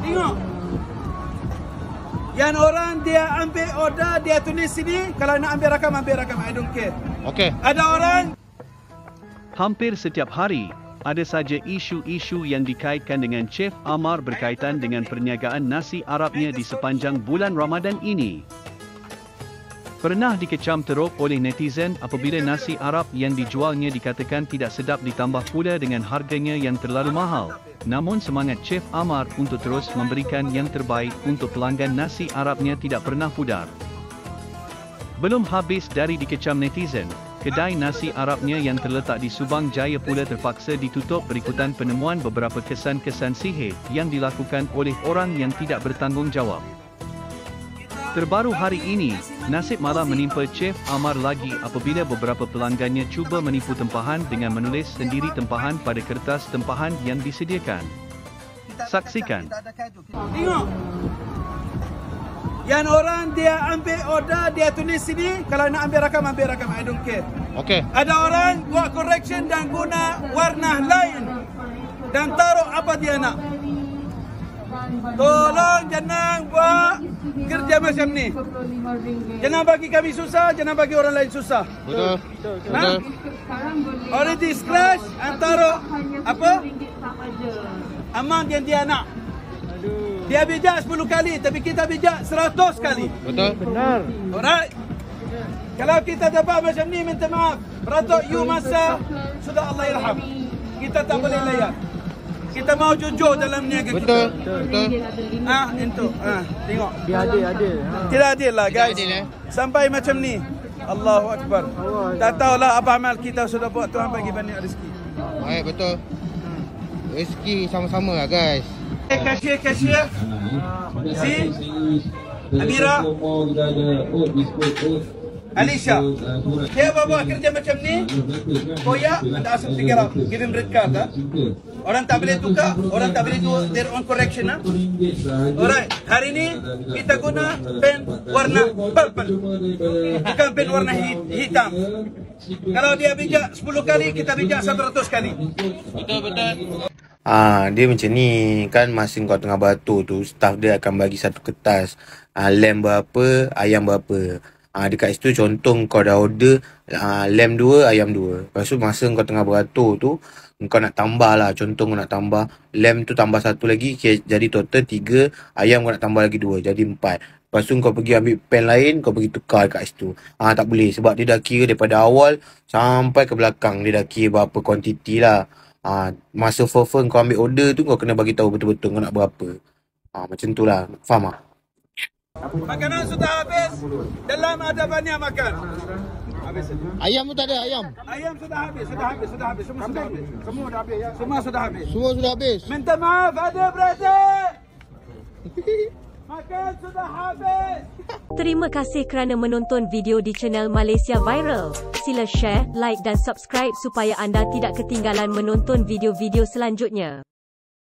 Tengok. Yang orang dia ambil order, dia tulis sini. Kalau nak ambil rakam, I don't care. Okey. Ada orang. Hampir setiap hari, ada saja isu-isu yang dikaitkan dengan Chef Amar berkaitan dengan perniagaan nasi Arabnya di sepanjang bulan Ramadan ini. Pernah dikecam teruk oleh netizen apabila nasi Arab yang dijualnya dikatakan tidak sedap ditambah pula dengan harganya yang terlalu mahal. Namun semangat Chef Amar untuk terus memberikan yang terbaik untuk pelanggan nasi Arabnya tidak pernah pudar. Belum habis dari dikecam netizen, kedai nasi Arabnya yang terletak di Subang Jaya pula terpaksa ditutup berikutan penemuan beberapa kesan-kesan sihir yang dilakukan oleh orang yang tidak bertanggungjawab. Terbaru hari ini, nasib malah menimpa Chef Amar lagi apabila beberapa pelanggannya cuba menipu tempahan dengan menulis sendiri tempahan pada kertas tempahan yang disediakan. Saksikan. Tengok. Yang orang dia ambil order, dia tulis sini. Kalau nak ambil rakam, I don't care. Okey. Ada orang buat correction dan guna warna lain dan taruh apa dia nak. Tolong jangan buat kerja macam ni. Jangan bagi kami susah, jangan bagi orang lain susah. Betul. Nah, already scratch antara apa? Amount yang dia nak. Dia bijak 10 kali, tapi kita bijak 100 kali. Betul. Benar. Alright. Kalau kita dapat macam ni, minta maaf. Beratuk you masa sudah Allah irham. Kita tak boleh layan. Kita mau jujur dalam niaga kita. Betul. Betul. Itu. Tengok. Dia adil. Tidak adil lah guys. Tidak adil, Sampai macam ni. Allahu Akbar. Tak tahulah apa amal kita sudah buat, Tuhan bagi banyak rezeki. Baik, betul. Rezeki sama-sama lah guys. Cashier. Si Amira. Alicia. Dia bawa kerja macam ni. Koyak, anda asal figure out. Give him red card. Orang tak boleh tukar, orang tak boleh do their own correction. Alright, hari ni kita guna pen warna purple. Bukan pen warna hitam. Kalau dia bijak 10 kali, kita bijak 100 kali. Betul. Dia macam ni kan, masa kau tengah beratur tu, staff dia akan bagi satu kertas. Lem berapa, ayam berapa. Dekat situ contoh kau dah order lem 2, ayam 2. Lepas tu masa kau tengah beratur tu, kau nak tambah lah. Contoh kau nak tambah lem tu tambah 1 lagi, jadi total 3. Ayam kau nak tambah lagi 2, jadi 4. Lepas tu kau pergi ambil pen lain, kau pergi tukar kat situ. Tak boleh, sebab dia dah kira daripada awal sampai ke belakang. Dia dah kira berapa kuantiti lah. Masa firm kau ambil order tu, kau kena bagi tahu betul-betul kau nak berapa. Macam tu lah. Faham tak? Makanan sudah habis. Dalam ada banyak makan. Habis. Ayam tu tak ada ayam. Ayam sudah habis. Semua sudah habis. Semua dah habis ya. Semua sudah habis. Minta maaf ada brother. Makan sudah habis. Terima kasih kerana menonton video di channel Malaysia Viral. Sila share, like dan subscribe supaya anda tidak ketinggalan menonton video-video selanjutnya.